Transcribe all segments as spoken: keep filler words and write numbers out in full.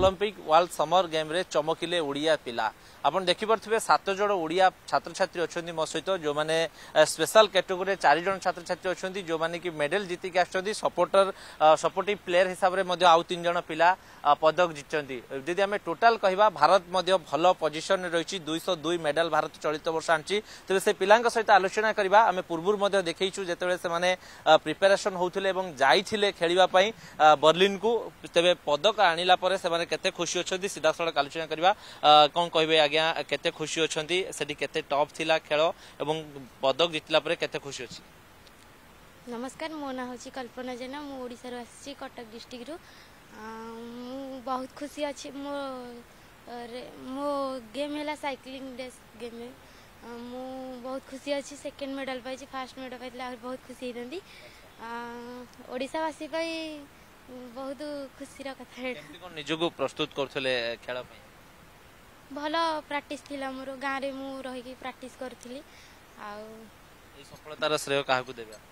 Olympic world summer game रे चमकिले ओडिया पिला आपन देखि परथिबे सात जण ओडिया छात्र छात्री अछंती मो सहित जो माने स्पेशल कैटेगरी चार जण छात्र छात्री अछंती जो माने कि मेडल जीति के आछंती सपोर्टर सपोर्टिव प्लेयर हिसाब रे मध्ये आउ तीन जण पिला पदक जितचंती जदि हमें टोटल कहबा भारत मध्ये भलो पोजीशन रहिछि दो सौ दो मेडल भारत चलित वर्ष आनछि तबे से पिलांक सहित आलोचना करबा हमें पूर्वुर मध्ये देखैछु जेतेबेले से माने प्रिपरेशन होउथिले एवं जाइथिले खेलिबा पई बर्लिन को तबे पदक आनिला परे से माने केते खुशी अछंती सीधा सड़क आलोचना करबा कोन कहबे आज्ञा केते खुशी अछंती सेठी केते टॉप थिला खेल एवं पदक जितला परे केते खुशी अछि। नमस्कार मो ना होची कल्पना जेना मु ओडिसा रो आसी कटक डिस्ट्रिक्ट रो मु बहुत खुशी अछि मो मो गेम हैला साइक्लिंग रेस गेम में मु बहुत खुशी अछि सेकंड मेडल पाइछि फर्स्ट मेडल पाइला बहुत खुशी हेतंदी ओडिसा वासी पई बहुत खुशी रा कथा है। केमति कोन निजको प्रस्तुत करथले खेल पई भलो प्रैक्टिस थिला मोर गां रे मु रहि की प्रैक्टिस करथिली आ ए सफलतार श्रेय काहा को देबा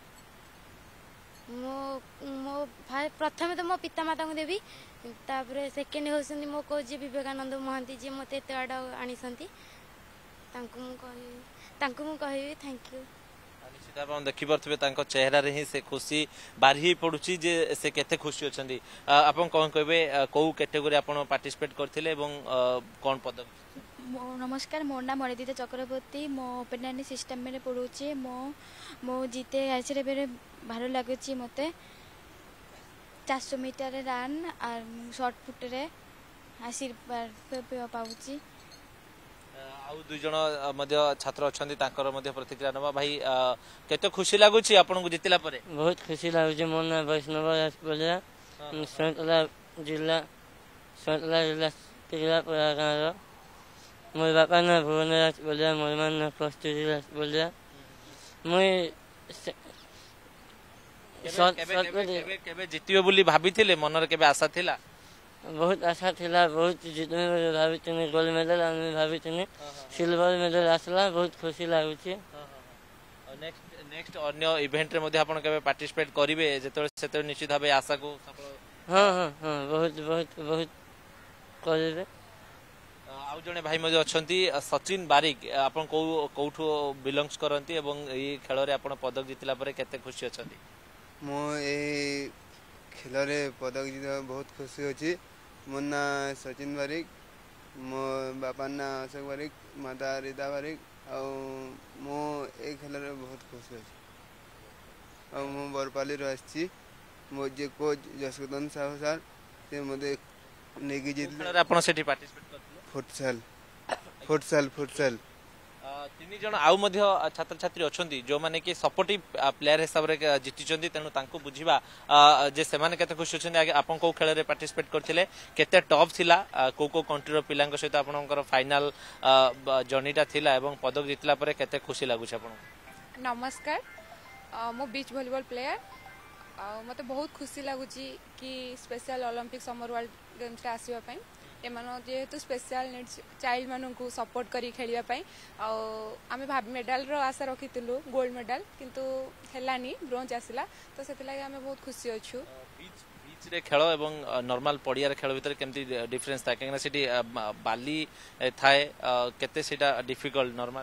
मो मो प्रथम तो मो पिता माता को देवी तापर सेकेंड होसंती मो कोच विवेकानंद महांती जी मते एते आड आनिसंती तांको मु कहि तांको मु कहि थैंक यू। निश्चित आप देखि परथबे तांको चेहरा रे ही से खुशी बारही पडुची जे से केते खुशी अछंती आपन कोन कहबे को कैटेगरी आपन पार्टिसिपेट करथिले एवं कोन पदक। नमस्कार मो ना मणिदीता चक्रवर्ती मो ओपन सिस्टम में पढ़ुचे मो मो जीते आइसे बेरे भालो लागुची मते चार सौ मीटर रन और शॉर्ट पुट रे आशीर्वाद पाउची आउ दुई जण मध्ये छात्र अछंती तांकर मध्ये प्रतिक्रिया नबा भाई केते खुशी लागुची आपन को जितिला परे। बहुत खुशी लागुची मो ना वैष्णव बोलिया सतला जिला सतला जिला तिला पुरा गाँव मोर बापा ना भुवनराज बोलिया मोर मान ना कस्तूरी राज बोलिया मुई केबे केबे जितियो बोली भाबिथिले मनर केबे आशा थिला बहुत आशा थिला बहुत जितने भाबिथिने गोल्ड मेडल आने भाबिथिने सिल्वर मेडल आसला बहुत खुशी लागुची। नेक्स्ट नेक्स्ट अन्य इवेंट रे मध्ये आपण केबे पार्टिसिपेट करिवे जेतो सेतो निश्चित भाबे आशा को सफल हां हां हां बहुत बहुत बहुत करिवे। आउ जने भाई मध्ये अछंती सचिन बारिक आपण को कोठो बिलोंग्स करंती एवं ए खेल रे आपण पदक जितला परे केते खुशी अछंती। मो ए खेल रे पदक जित बहुत खुशी अछि मो ना सचिन बारिक मो बापा ना अशोक बारिक माता रीता बारिक आ मो ए खेल रे बहुत खुशी अछि आ मो बरपाली रो आछि मो जे कोच जसवंत साहू सर से मते नेगी जितले आपण सेठी पार्टिसिपेट करथिले फुटसल फुटसल फुटसल तीन जन आउ मध्य छात्र छात्री अछंती जो माने कि सपोर्टिव प्लेयर हिसाब रे जितिचंती तेनु तांको बुझिबा जे से माने केते खुशी अछंती आगे आपन को खेल रे पार्टिसिपेट करथिले केते टॉप थिला को को कंट्री रो पिलांक सहित आपनकर फाइनल जर्नीटा थिला एवं पदक जितला परे केते खुशी लागु छ आपन। नमस्कार मो बीच वॉलीबॉल प्लेयर मते बहुत खुशी लागुची कि special Olympic summer world games रे आसीबा पई एमानो जेहेतु स्पेशल नीड्स चाइल्ड मानन को सपोर्ट करी खेलिया पई आमे भाब मेडल रो आशा रखितलु गोल्ड मेडल किंतु हेलानी ब्रोंज आसिला तो सेतिला आमे बहुत खुशी अछु। बीच बीच रे खेल एवं नॉर्मल पडिया रे खेल भीतर केमती डिफरेंस था केना सिटी बाली थाए केते सेटा डिफिकल्ट नॉर्मल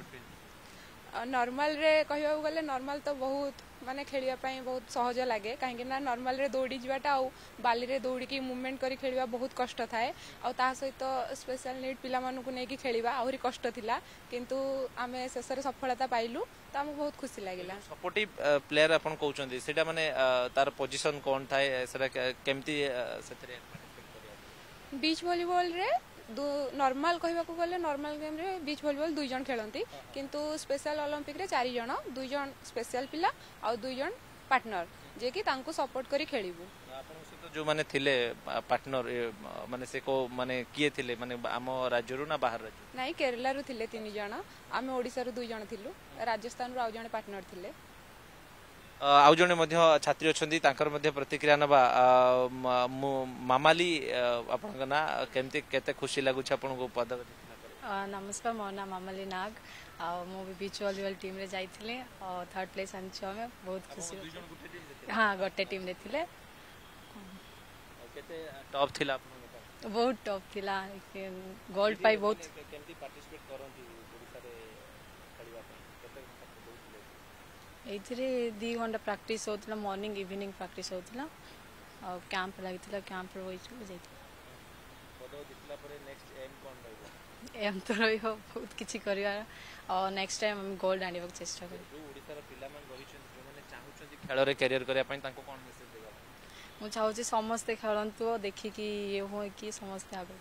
नॉर्मल रे कहबा गले नॉर्मल तो बहुत माने खेलिया पई बहुत सहज लागे काहे ना नॉर्मल रे दौड़ी जीवाटा आ बाली रे दौड़ी की मूवमेंट करी खेलिबा बहुत कष्ट थाए आ ता सहित स्पेशल नीड पिला मानु को नै की खेलिबा आहुरी कष्ट थिला किंतु आमे शेषरे सफलता पाइलु त हम बहुत खुशी लागिला। सपोर्टिव प्लेयर अपन कहउचंदी सेटा माने तार पोजीशन कोन थाए सेटा केमती सेतरे बीच वॉलीबॉल रे दो नॉर्मल कहबा को गले नॉर्मल गेम रे बीच वॉलीबॉल दुई जन खेलंती किंतु स्पेशल ओलंपिक रे चारि जन दुई जन स्पेशल पिला आ दुई जन पार्टनर जे कि तांको सपोर्ट करी खेलिबु। आपन से जो माने थिले पार्टनर माने से को माने किए थिले माने आम राज्य रु ना बाहर राज्य नाही केरला रु थिले तीन जन आमे ओडिसा रु दुई जन थिलु राजस्थान रु आ जने पार्टनर थिले। आउ जने मध्य छात्री अछंती तांकर मध्य प्रतिक्रिया नबा मामाली आपन ना केमते केते खुशी लागु छ आपन को पदक जितला। नमस्कार मो ना मामाली नाग आ मो भी बीच वॉलीबॉल टीम रे जाइथिले और थर्ड प्लेस आन छ में बहुत खुशी हां गोटे टीम रे थिले केते टॉप थिला आपन बहुत टफ थिला गोल्ड पाई बहुत केमती पार्टिसिपेट करंती ओडिसा रे खेलवा ପାଇଁ କେତେ ଘଣ୍ଟା ଦଉଥିଲେ एथिरे दी घंटा प्रैक्टिस होतला मॉर्निंग इवनिंग प्रैक्टिस होतला और कैंप लागितला कैंप रो होइछ जाई पदक जितला परे नेक्स्ट एम कोन रहबो एम तो रहियो बहुत किछि करिया और नेक्स्ट टाइम हम गोल्ड आनिबो चेष्टा करी जो ओडिसा रा पिला मान रहिछन जो माने चाहुछन खेल रे करियर करिया ପାଇଁ तांको कोन मेसेज देबा मु चाहूची समस्त खेलंतु देखि कि ये हो कि समस्त आगे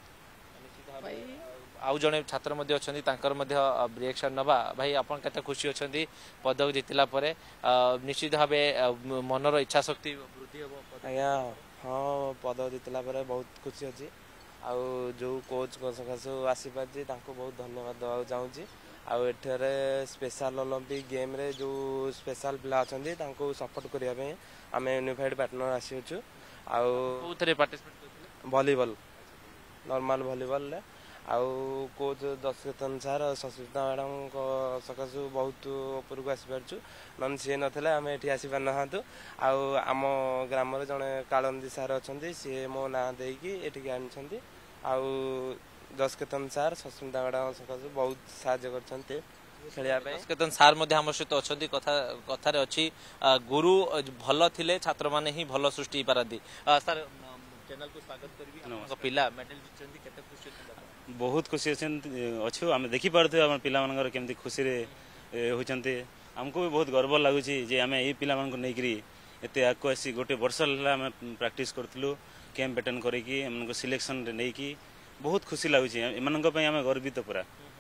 भाई आउ जने छात्र मध्ये अछंती तांकर मध्ये रिएक्शन नबा भाई आपण कते खुशी अछंती पदक जितिला परे निश्चित भाबे मनर इच्छा शक्ति वृद्धि हो आया हां पदक जितिला परे बहुत खुशी अछि आउ जो कोच को सकासु आसी पाछि तांको बहुत धन्यवाद दवा चाहूची आउ एठरे स्पेशल ओलंपिक गेम रे जो स्पेशल प्लेयर अछंती तांको सपोर्ट करिया पे आमे यूनिफाइड पार्टनर आसी छु आउ कोथरे पार्टिसिपेट करथिले वॉलीबॉल नॉर्मल वॉलीबॉल ले आउ coach Dasharathan sir Sasmita madam को सकाशु बहुत ऊपर को आसी पारछु नन सी नथले आमे एठी आसी पार नहातु आउ आम ग्राम रे जने कालंदी सर अछंती सी मो ना देकी एठी आनिछंती आउ दशरथन सर सस्मिता मैडम सकाशु बहुत सहायता करछंती खेलिया पे दशरथन सर मध्ये हमर सहित अछंती कथा कथारे अछि गुरु भलो थिले छात्र माने ही भलो सृष्टि पारदी सर चैनल को स्वागत करबी हमर पिला मेडल जितचंती केते खुशी होतला बहुत खुशी अच्छु आम देखी पार्थे आम पिला केमती खुशी होती आमको भी बहुत गर्व लगुच जे आम ये पिला नहीं एत आगे आसी गोटे वर्ष आम प्रैक्टिस करूँ कैंप अटेंड करके सिलेक्शन नहीं बहुत खुशी लगुच एम गर्वित पूरा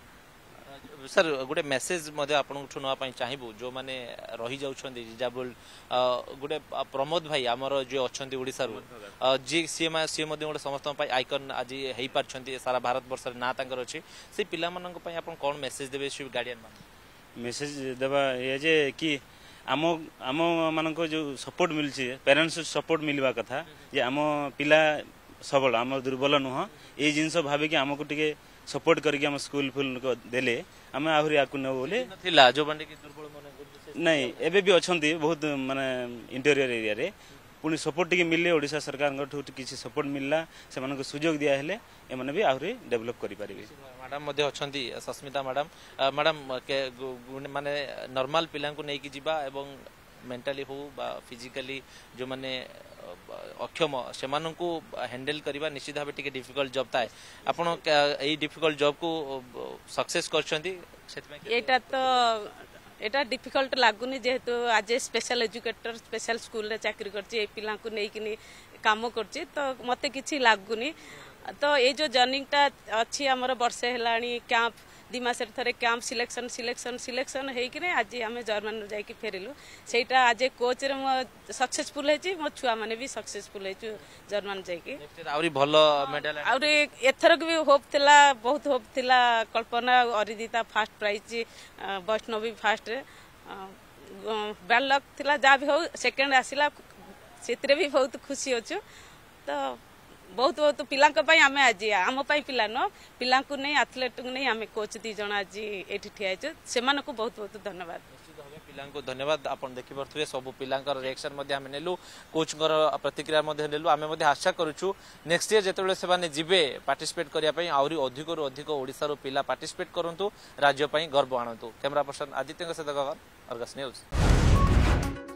सर गोटे मेसेज आपठू ना चाहबू जो मैंने रही जाऊँगी डिजाबल गोटे प्रमोद भाई आमर जो अच्छा ओडिशा जी सी सी गोटे समस्त आइकन आज हो पार्टी सारा भारत वर्ष ना अच्छी से पिला कौन मेसेज देवे गार्डियन मान मेसेज देवा ये जे कि आम आम मान जो सपोर्ट मिलची पेरेंट्स सपोर्ट मिलवा कथा जे आम पिला सबल आम दुर्बल नुह ये जिनस भाविकी आमको टिके सपोर्ट करके हम स्कूल फुल को देले आम आहरी आकु न बोले थिला जो बंडे की दुर्बल मन नहीं एबे भी अछंती बहुत माने इंटीरियर एरिया रे पुनी सपोर्ट टिके मिलले ओडिशा सरकार ठू किसी सपोर्ट मिलला से मानको सुयोग दिया हेले ए माने भी आहरी डेवलप करि परिबे मैडम मध्ये अछंती सस्मिता मैडम मैडम माने नॉर्मल पिला को नै कि जिबा एवं मेंटली हो बा फिजिकली जो माने अक्षम से हैंडल करवा निश्चित भाव टिके डिफिकल्ट जॉब थाए आपण ए डिफिकल्ट जॉब को सक्सेस करछंती एटा तो एटा डिफिकल्ट लागुनी जेहेतु आज स्पेशल एजुकेटर स्पेशल स्कूल रे चाकरी करछि ए पिला को नै किनी काम करछि तो मते किछि लागुनी तो ये जो जर्निंगटा अच्छी आमर वर्षे हेलाणी कैंप दी मासर थरे कैंप सिलेक्शन सिलेक्शन सिलेक्शन होइकिने आज आम जर्मन जाइकी फेरिलु सेटा आज कोच रे मो सक्सेसफुल हेची मो छुआ माने भी सक्सेसफुल हेचु जर्मन जाइकी आउरी भलो मेडल आउरी एथरक भी होप थिला बहुत होप थिला Kalpana Aridita first prize Vaishnavi first रे बैड लक थिला जा भी हो सेकंड आसिला सेतरे भी बहुत खुशी होचु तो बहुत बहुत पिला आम आज आम पिला न पिला नहीं एथलेट को नहीं आम कोच दी जन आज ये ठिया से बहुत बहुत धन्यवाद पिला धन्यवाद आप देखिपे सब पिला रिएक्शन नेलु कोच प्रतिक्रिया नेलु आम आशा करूँ नेक्स्ट इयर जिते से जीवे पार्टिसिपेट करने आहरी अधिक रु अधिक ओडिशा रू पिला पार्टिसिपेट करूँ राज्य गर्व आणतु कैमरा पर्सन आदित्य सहित अर्गस न्यूज।